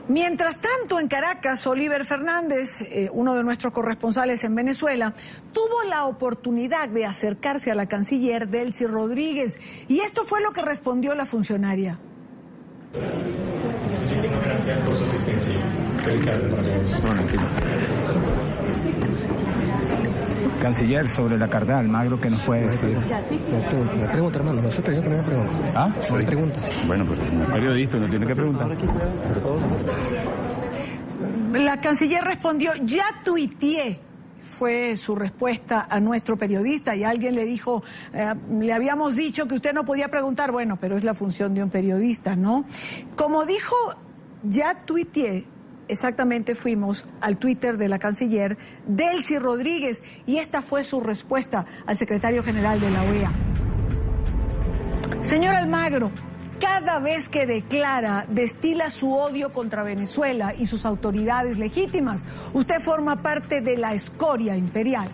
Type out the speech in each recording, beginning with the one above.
Mientras tanto, en Caracas, Oliver Fernández, uno de nuestros corresponsales en Venezuela, tuvo la oportunidad de acercarse a la canciller Delcy Rodríguez. Y esto fue lo que respondió la funcionaria. Muchísimas gracias por su asistencia. Canciller, sobre la carta de Almagro, ¿qué nos puede decir? Me pregunta, hermano, no sé, yo no me pregunto. ¿Ah? No me pregunta. Bueno, pues un periodista no tiene que preguntar. La canciller respondió, ya tuiteé. Fue su respuesta a nuestro periodista, y alguien le dijo, le habíamos dicho que usted no podía preguntar. Bueno, pero es la función de un periodista, ¿no? Como dijo, ya tuiteé, exactamente fuimos al Twitter de la canciller Delcy Rodríguez, y esta fue su respuesta al secretario general de la OEA. Señor Almagro, cada vez que declara, destila su odio contra Venezuela y sus autoridades legítimas. Usted forma parte de la escoria imperial.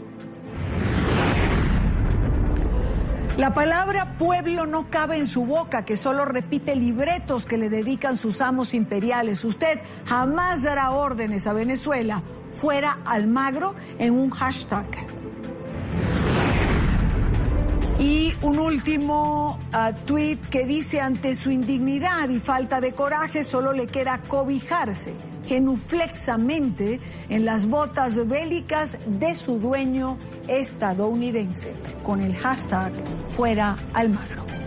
La palabra pueblo no cabe en su boca, que solo repite libretos que le dedican sus amos imperiales. Usted jamás dará órdenes a Venezuela, fuera Almagro, en un hashtag. Y un último tuit que dice, ante su indignidad y falta de coraje, solo le queda cobijarse genuflexamente en las botas bélicas de su dueño estadounidense, con el hashtag fuera Almagro.